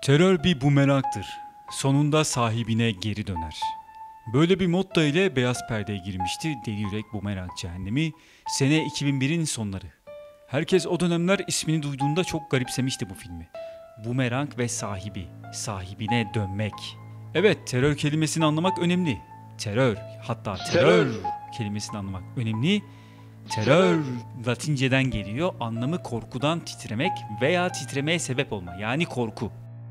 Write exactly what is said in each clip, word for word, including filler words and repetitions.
Terör bir bumerangdır. Sonunda sahibine geri döner. Böyle bir motto ile beyaz perdeye girmişti Deli Yürek Bumerang Cehennemi sene iki bin birin sonları. Herkes o dönemler ismini duyduğunda çok garipsemişti bu filmi. Bumerang ve sahibi, sahibine dönmek. Evet, terör kelimesini anlamak önemli. Terör, hatta terör, terör. kelimesini anlamak önemli. Terör Latinceden geliyor, anlamı korkudan titremek veya titremeye sebep olma, yani korku.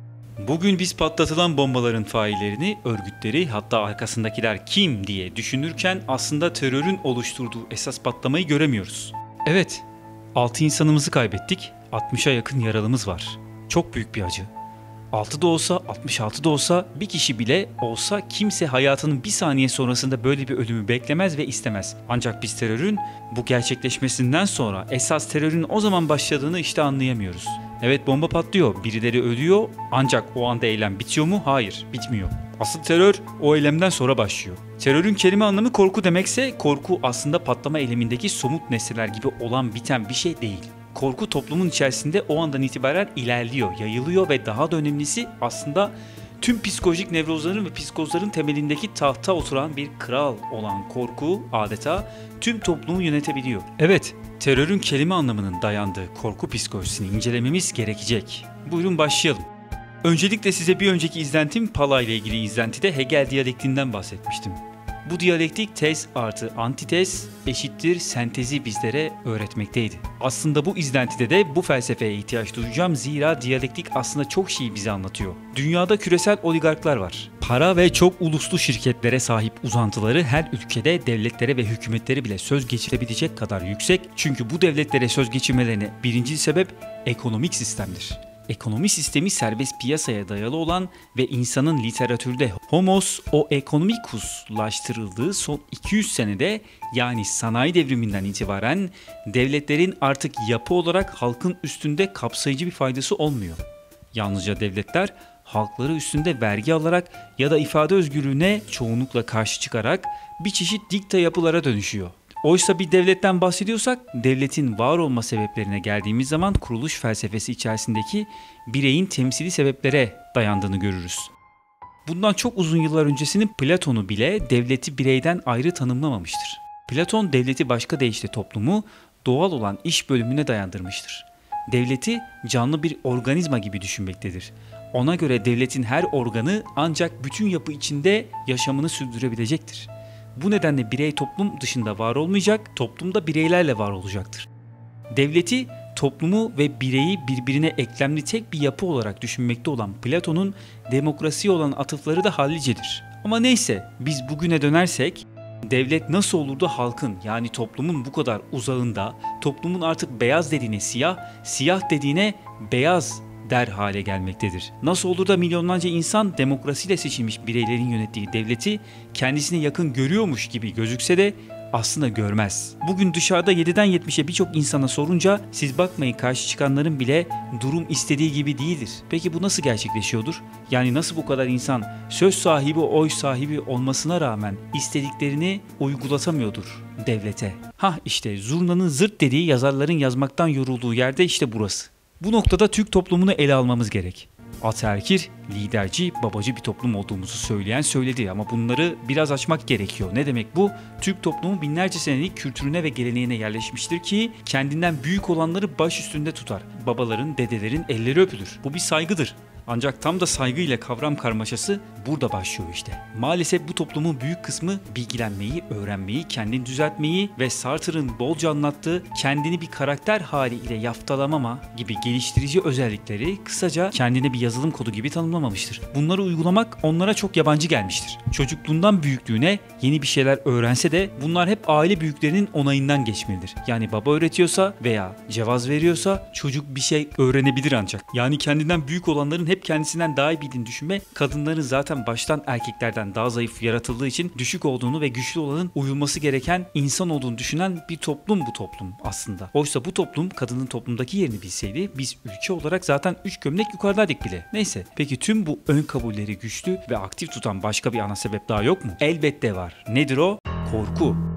Bugün biz patlatılan bombaların faillerini, örgütleri, hatta arkasındakiler kim diye düşünürken aslında terörün oluşturduğu esas patlamayı göremiyoruz. Evet, altı insanımızı kaybettik, altmışa yakın yaralımız var. Çok büyük bir acı. altı da olsa, altmış altı da olsa, bir kişi bile olsa kimse hayatının bir saniye sonrasında böyle bir ölümü beklemez ve istemez. Ancak biz terörün bu gerçekleşmesinden sonra esas terörün o zaman başladığını işte anlayamıyoruz. Evet, bomba patlıyor, birileri ölüyor, ancak o anda eylem bitiyor mu? Hayır, bitmiyor. Asıl terör o eylemden sonra başlıyor. Terörün kelime anlamı korku demekse, korku aslında patlama eylemindeki somut nesneler gibi olan biten bir şey değil. Korku toplumun içerisinde o andan itibaren ilerliyor, yayılıyor ve daha da önemlisi aslında tüm psikolojik nevrozların ve psikozların temelindeki tahta oturan bir kral olan korku adeta tüm toplumu yönetebiliyor. Evet, terörün kelime anlamının dayandığı korku psikolojisini incelememiz gerekecek. Buyurun başlayalım. Öncelikle size bir önceki izlentim Pala ile ilgili izlentide Hegel diyalektiğinden bahsetmiştim. Bu diyalektik tez artı antitez eşittir sentezi bizlere öğretmekteydi. Aslında bu izlentide de bu felsefeye ihtiyaç duyacağım, zira diyalektik aslında çok şeyi bize anlatıyor. Dünyada küresel oligarklar var. Para ve çok uluslu şirketlere sahip uzantıları her ülkede devletlere ve hükümetleri bile söz geçirebilecek kadar yüksek. Çünkü bu devletlere söz geçirmelerine birinci sebep ekonomik sistemdir. Ekonomi sistemi serbest piyasaya dayalı olan ve insanın literatürde homos o economicuslaştırıldığı son iki yüz senede, yani sanayi devriminden itibaren devletlerin artık yapı olarak halkın üstünde kapsayıcı bir faydası olmuyor. Yalnızca devletler halkları üstünde vergi alarak ya da ifade özgürlüğüne çoğunlukla karşı çıkarak bir çeşit dikta yapılara dönüşüyor. Oysa bir devletten bahsediyorsak, devletin var olma sebeplerine geldiğimiz zaman kuruluş felsefesi içerisindeki bireyin temsili sebeplere dayandığını görürüz. Bundan çok uzun yıllar öncesinin Platon'u bile devleti bireyden ayrı tanımlamamıştır. Platon devleti başka deyişle toplumu doğal olan iş bölümüne dayandırmıştır. Devleti canlı bir organizma gibi düşünmektedir. Ona göre devletin her organı ancak bütün yapı içinde yaşamını sürdürebilecektir. Bu nedenle birey toplum dışında var olmayacak, toplumda bireylerle var olacaktır. Devleti, toplumu ve bireyi birbirine eklemli tek bir yapı olarak düşünmekte olan Platon'un demokrasiye olan atıfları da hallicedir. Ama neyse, biz bugüne dönersek, devlet nasıl olur da halkın, yani toplumun bu kadar uzağında, toplumun artık beyaz dediğine siyah, siyah dediğine beyaz der hale gelmektedir. Nasıl olur da milyonlarca insan demokrasiyle seçilmiş bireylerin yönettiği devleti kendisine yakın görüyormuş gibi gözükse de aslında görmez. Bugün dışarıda yediden yetmişe birçok insana sorunca siz bakmayın karşı çıkanların bile durum istediği gibi değildir. Peki bu nasıl gerçekleşiyordur? Yani nasıl bu kadar insan söz sahibi, oy sahibi olmasına rağmen istediklerini uygulatamıyordur devlete? Hah işte zurnanın zırt dediği yazarların yazmaktan yorulduğu yerde işte burası. Bu noktada Türk toplumunu ele almamız gerek. Ataerkil, liderci, babacı bir toplum olduğumuzu söyleyen söyledi ama bunları biraz açmak gerekiyor. Ne demek bu? Türk toplumu binlerce senelik kültürüne ve geleneğine yerleşmiştir ki kendinden büyük olanları baş üstünde tutar. Babaların, dedelerin elleri öpülür. Bu bir saygıdır. Ancak tam da saygıyla kavram karmaşası burada başlıyor işte. Maalesef bu toplumun büyük kısmı bilgilenmeyi, öğrenmeyi, kendini düzeltmeyi ve Sartre'ın bolca anlattığı kendini bir karakter haliyle yaftalamama gibi geliştirici özellikleri kısaca kendine bir yazılım kodu gibi tanımlamamıştır. Bunları uygulamak onlara çok yabancı gelmiştir. Çocukluğundan büyüklüğüne yeni bir şeyler öğrense de bunlar hep aile büyüklerinin onayından geçmelidir. Yani baba öğretiyorsa veya cevaz veriyorsa çocuk bir şey öğrenebilir ancak. Yani kendinden büyük olanların hep kendisinden daha iyi bildiğini düşünme, kadınların zaten baştan erkeklerden daha zayıf yaratıldığı için düşük olduğunu ve güçlü olanın uyulması gereken insan olduğunu düşünen bir toplum bu toplum aslında. Oysa bu toplum kadının toplumdaki yerini bilseydi biz ülke olarak zaten üç gömlek yukarıdaydık bile. Neyse, peki tüm bu ön kabulleri güçlü ve aktif tutan başka bir ana sebep daha yok mu? Elbette var. Nedir o? Korku.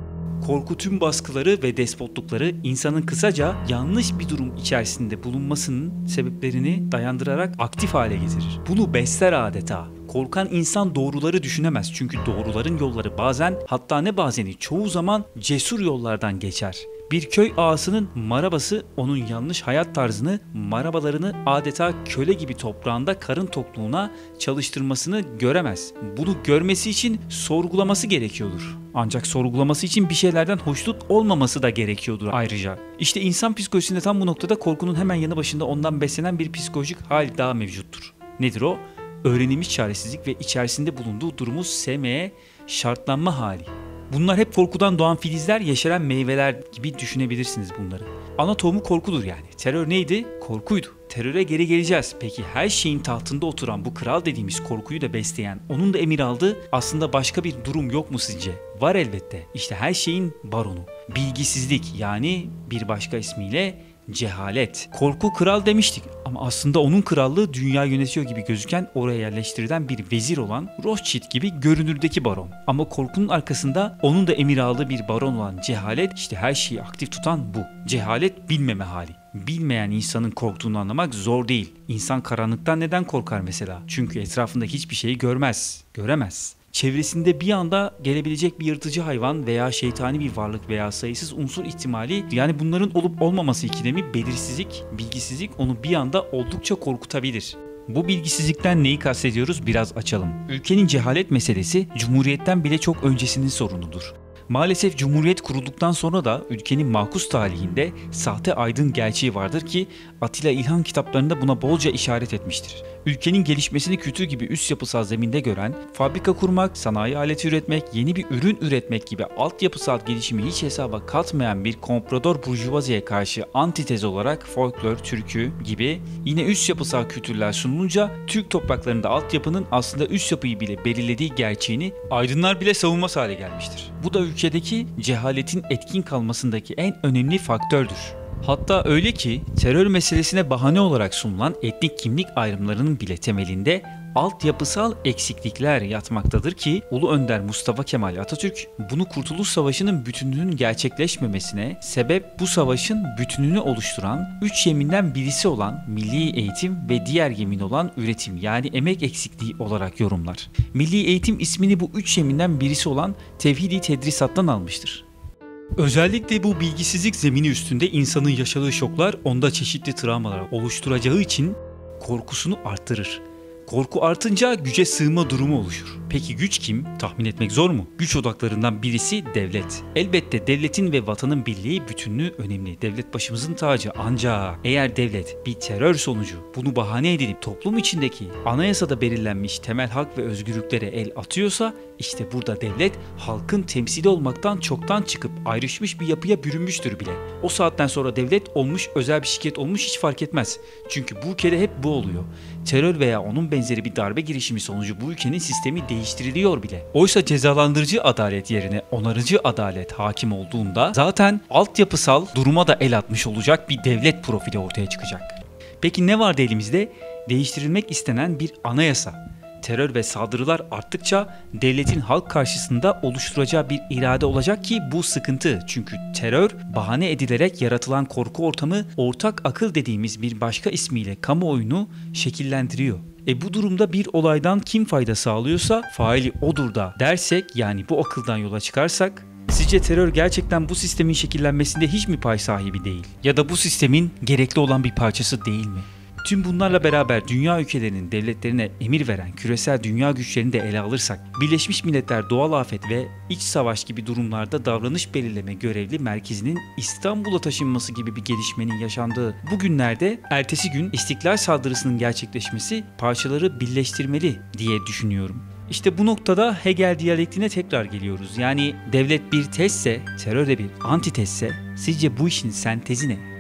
Korku tüm baskıları ve despotlukları insanın kısaca yanlış bir durum içerisinde bulunmasının sebeplerini dayandırarak aktif hale getirir. Bunu besler adeta. Korkan insan doğruları düşünemez çünkü doğruların yolları bazen, hatta ne bazeni çoğu zaman cesur yollardan geçer. Bir köy ağasının marabası onun yanlış hayat tarzını, marabalarını adeta köle gibi toprağında karın tokluğuna çalıştırmasını göremez. Bunu görmesi için sorgulaması gerekiyordur. Ancak sorgulaması için bir şeylerden hoşnut olmaması da gerekiyordur ayrıca. İşte insan psikolojisinde tam bu noktada korkunun hemen yanı başında ondan beslenen bir psikolojik hal daha mevcuttur. Nedir o? Öğrenilmiş çaresizlik ve içerisinde bulunduğu durumu sevmeye şartlanma hali. Bunlar hep korkudan doğan filizler, yeşeren meyveler gibi düşünebilirsiniz bunları. Ana tohumu korkudur yani. Terör neydi? Korkuydu. Teröre geri geleceğiz. Peki her şeyin tahtında oturan bu kral dediğimiz korkuyu da besleyen, onun da emir aldığı aslında başka bir durum yok mu sizce? Var elbette. İşte her şeyin baronu. Bilgisizlik, yani bir başka ismiyle cehalet. Korku kral demiştik ama aslında onun krallığı dünya yönetiyor gibi gözüken, oraya yerleştirilen bir vezir olan Rothschild gibi görünürdeki baron. Ama korkunun arkasında onun da emir aldığı bir baron olan cehalet, işte her şeyi aktif tutan bu. Cehalet bilmeme hali. Bilmeyen insanın korktuğunu anlamak zor değil. İnsan karanlıktan neden korkar mesela? Çünkü etrafında hiçbir şeyi görmez, göremez. Çevresinde bir anda gelebilecek bir yırtıcı hayvan veya şeytani bir varlık veya sayısız unsur ihtimali, yani bunların olup olmaması ikilemi, belirsizlik, bilgisizlik onu bir anda oldukça korkutabilir. Bu bilgisizlikten neyi kastediyoruz biraz açalım. Ülkenin cehalet meselesi Cumhuriyet'ten bile çok öncesinin sorunudur. Maalesef Cumhuriyet kurulduktan sonra da ülkenin makus talihinde sahte aydın gerçeği vardır ki Atilla İlhan kitaplarında buna bolca işaret etmiştir. Ülkenin gelişmesini kültür gibi üst yapısal zeminde gören, fabrika kurmak, sanayi aleti üretmek, yeni bir ürün üretmek gibi altyapısal gelişimi hiç hesaba katmayan bir komprador burjuvaziye karşı antitez olarak folklor, türkü gibi yine üst yapısal kültürler sunulunca Türk topraklarında altyapının aslında üst yapıyı bile belirlediği gerçeğini aydınlar bile savunmaz hale gelmiştir. Bu da ülkedeki cehaletin etkin kalmasındaki en önemli faktördür. Hatta öyle ki terör meselesine bahane olarak sunulan etnik kimlik ayrımlarının bile temelinde altyapısal eksiklikler yatmaktadır ki Ulu Önder Mustafa Kemal Atatürk bunu Kurtuluş Savaşı'nın bütünlüğünün gerçekleşmemesine sebep, bu savaşın bütününü oluşturan üç yeminden birisi olan milli eğitim ve diğer yemin olan üretim, yani emek eksikliği olarak yorumlar. Milli eğitim ismini bu üç yeminden birisi olan tevhidi tedrisattan almıştır. Özellikle bu bilgisizlik zemini üstünde insanın yaşadığı şoklar onda çeşitli travmalar oluşturacağı için korkusunu artırır. Korku artınca güce sığma durumu oluşur. Peki güç kim? Tahmin etmek zor mu? Güç odaklarından birisi devlet. Elbette devletin ve vatanın birliği, bütünlüğü önemli. Devlet başımızın tacı, ancak eğer devlet bir terör sonucu bunu bahane edinip toplum içindeki anayasada belirlenmiş temel hak ve özgürlüklere el atıyorsa, işte burada devlet halkın temsili olmaktan çoktan çıkıp ayrışmış bir yapıya bürünmüştür bile. O saatten sonra devlet olmuş, özel bir şirket olmuş hiç fark etmez. Çünkü bu ülkede hep bu oluyor. Terör veya onun benzeri bir darbe girişimi sonucu bu ülkenin sistemi değiştiriliyor bile. Oysa cezalandırıcı adalet yerine onarıcı adalet hakim olduğunda zaten altyapısal duruma da el atmış olacak bir devlet profili ortaya çıkacak. Peki ne vardı elimizde? Değiştirilmek istenen bir anayasa. Terör ve saldırılar arttıkça devletin halk karşısında oluşturacağı bir irade olacak ki bu sıkıntı. Çünkü terör bahane edilerek yaratılan korku ortamı ortak akıl dediğimiz bir başka ismiyle kamuoyunu şekillendiriyor. E bu durumda bir olaydan kim fayda sağlıyorsa faili odur da dersek, yani bu akıldan yola çıkarsak, sizce terör gerçekten bu sistemin şekillenmesinde hiç mi pay sahibi değil? Ya da bu sistemin gerekli olan bir parçası değil mi? Tüm bunlarla beraber dünya ülkelerinin devletlerine emir veren küresel dünya güçlerini de ele alırsak, Birleşmiş Milletler doğal afet ve iç savaş gibi durumlarda davranış belirleme görevli merkezinin İstanbul'a taşınması gibi bir gelişmenin yaşandığı bu günlerde ertesi gün İstiklal saldırısının gerçekleşmesi parçaları birleştirmeli diye düşünüyorum. İşte bu noktada Hegel diyalektiğine tekrar geliyoruz. Yani devlet bir tezse, terör de bir antitezse, sizce bu işin sentezi ne?